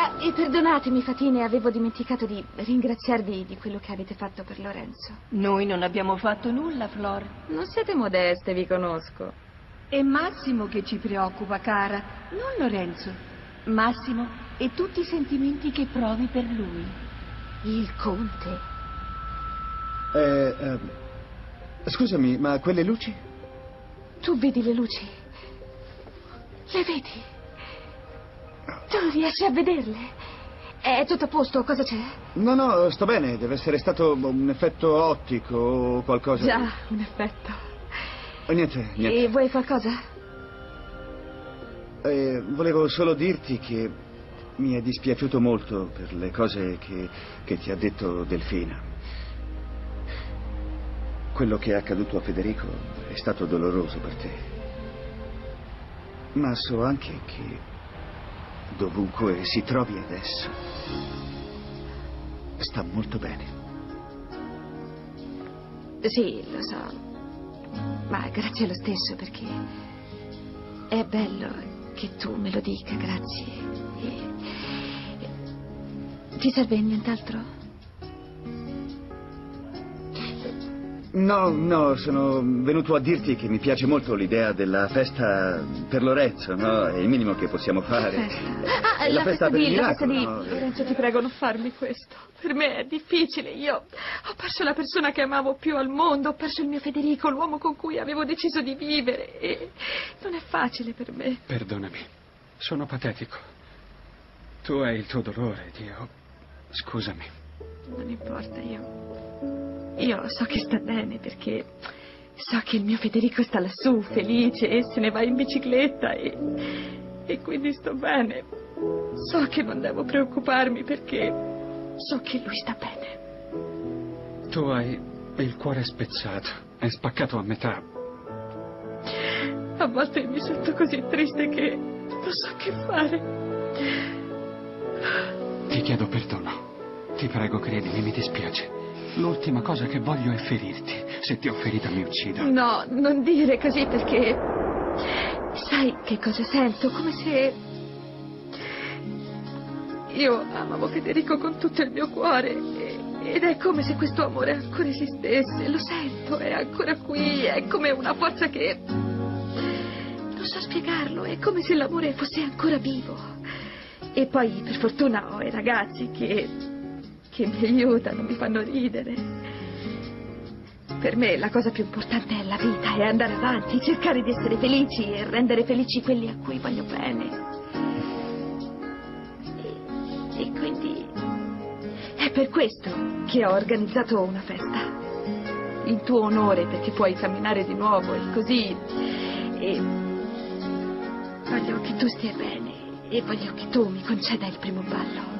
E perdonatemi, Fatine, avevo dimenticato di ringraziarvi di quello che avete fatto per Lorenzo. Noi non abbiamo fatto nulla, Flor. Non siete modeste, vi conosco. È Massimo che ci preoccupa, cara, non Lorenzo. Massimo e tutti i sentimenti che provi per lui. Il conte. Scusami, ma quelle luci? Tu vedi le luci? Le vedi? Tu riesci a vederle? È tutto a posto? Cosa c'è? No, sto bene. Deve essere stato un effetto ottico o qualcosa. Già, un effetto. Niente. E vuoi qualcosa? Volevo solo dirti che mi è dispiaciuto molto per le cose che ti ha detto Delfina. Quello che è accaduto a Federico è stato doloroso per te. Ma so anche che dovunque si trovi adesso sta molto bene. Sì, lo so. Ma grazie lo stesso, perché è bello che tu me lo dica, grazie. Ti serve nient'altro? No, sono venuto a dirti che mi piace molto l'idea della festa per Lorenzo, no? È il minimo che possiamo fare. Festa. La festa per il la festa miracolo, di... no? Lorenzo, ti prego, non farmi questo. Per me è difficile. Io ho perso la persona che amavo più al mondo, ho perso il mio Federico, l'uomo con cui avevo deciso di vivere. E non è facile per me. Perdonami, sono patetico. Tu hai il tuo dolore, Dio. Scusami. Non importa, io so che sta bene, perché so che il mio Federico sta lassù, felice, e se ne va in bicicletta e quindi sto bene. So che non devo preoccuparmi, perché so che lui sta bene. Tu hai il cuore spezzato, è spaccato a metà. A volte mi sento così triste che non so che fare. Ti chiedo perdono. Ti prego, credimi, mi dispiace. L'ultima cosa che voglio è ferirti. Se ti ho ferita mi uccido. No, non dire così, perché sai che cosa sento? Come se io amavo Federico con tutto il mio cuore ed è come se questo amore ancora esistesse. Lo sento, è ancora qui, è come una forza che non so spiegarlo. È come se l'amore fosse ancora vivo. E poi per fortuna ho i ragazzi che mi aiutano, mi fanno ridere. Per me la cosa più importante è la vita, è andare avanti, cercare di essere felici e rendere felici quelli a cui voglio bene. E quindi è per questo che ho organizzato una festa in tuo onore, perché puoi camminare di nuovo e così. E voglio che tu stia bene e voglio che tu mi conceda il primo ballo.